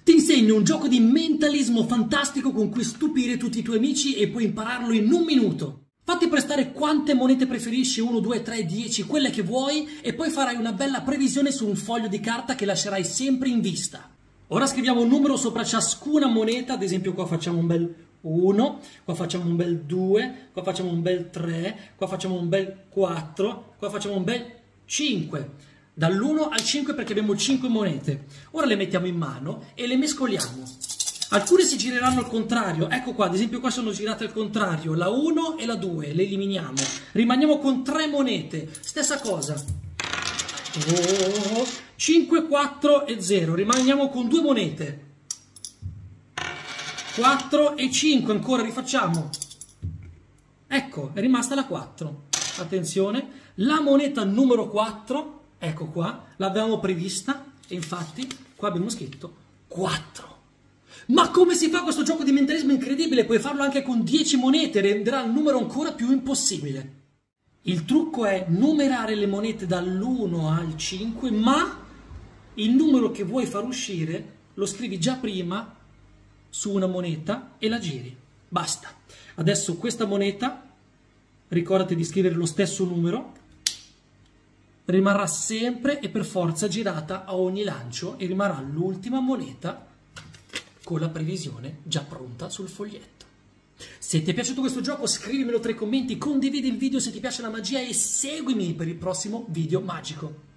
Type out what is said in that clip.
Ti insegno un gioco di mentalismo fantastico con cui stupire tutti i tuoi amici e puoi impararlo in un minuto. Fatti prestare quante monete preferisci, 1, 2, 3, 10, quelle che vuoi, e poi farai una bella previsione su un foglio di carta che lascerai sempre in vista. Ora scriviamo un numero sopra ciascuna moneta, ad esempio qua facciamo un bel 1, qua facciamo un bel 2, qua facciamo un bel 3, qua facciamo un bel 4, qua facciamo un bel 5. Dall'1 al 5 perché abbiamo 5 monete. Ora le mettiamo in mano e le mescoliamo. Alcune si gireranno al contrario. Ecco qua, ad esempio qua sono girate al contrario. La 1 e la 2, le eliminiamo. Rimaniamo con 3 monete. Stessa cosa. 5, 4 e 0. Rimaniamo con 2 monete. 4 e 5. Ancora rifacciamo. Ecco, è rimasta la 4. Attenzione. La moneta numero 4... Ecco qua, l'avevamo prevista e infatti qua abbiamo scritto 4. Ma come si fa questo gioco di mentalismo incredibile? Puoi farlo anche con 10 monete, renderà il numero ancora più impossibile. Il trucco è numerare le monete dall'1 al 5, ma il numero che vuoi far uscire lo scrivi già prima su una moneta e la giri. Basta. Adesso questa moneta, ricordati di scrivere lo stesso numero, rimarrà sempre e per forza girata a ogni lancio e rimarrà l'ultima moneta con la previsione già pronta sul foglietto. Se ti è piaciuto questo gioco scrivimelo tra i commenti, condividi il video se ti piace la magia e seguimi per il prossimo video magico.